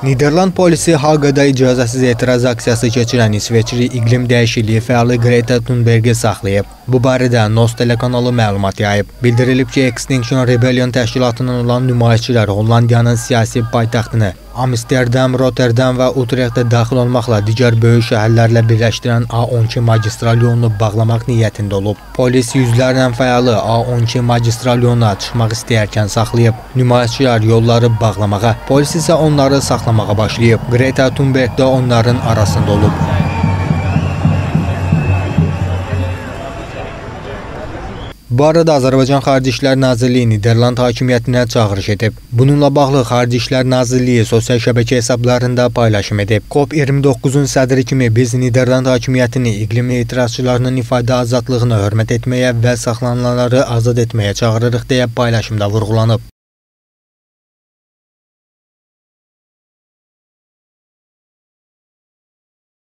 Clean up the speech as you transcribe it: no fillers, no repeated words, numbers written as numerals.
Niderland polisi Haqada icazəsiz etiraz aksiyası keçirən İsveçli iqlim dəyişikliyi fəalı Greta Thunberg'i saxlayıb. Bu barədə NOS telekanalı məlumat yayıb. Bildirilib ki, Extinction Rebellion təşkilatının olan nümayişçilər Hollandiyanın siyasi paytaxtını Amsterdam, Rotterdam və Utrechtə daxil olmaqla digər böyük şəhərlərlə birləşdirən A12 magistral yolunu bağlamaq niyyətində olub. Polis yüzlərlə fəalı A12 magistral yoluna çıxmaq istəyərkən saxlayıb. Nümayişçilər yolları bağlamağa, polis isə onları saxlamağa başlayıb. Greta Thunberg də onların arasında olub. Bu arada Azərbaycan Xarici İşlər Nazirliyi Niderland hakimiyyətinə çağırış edib. Bununla bağlı Xarici İşlər Nazirliyi sosial şəbəkə hesablarında paylaşım edib. COP29-un sədri kimi biz Niderland hakimiyyətini iqlim etirazçılarının ifadə azadlığına hörmət etməyə və saxlanılanları azad etməyə çağırırıq deyə paylaşımda vurğulanıb.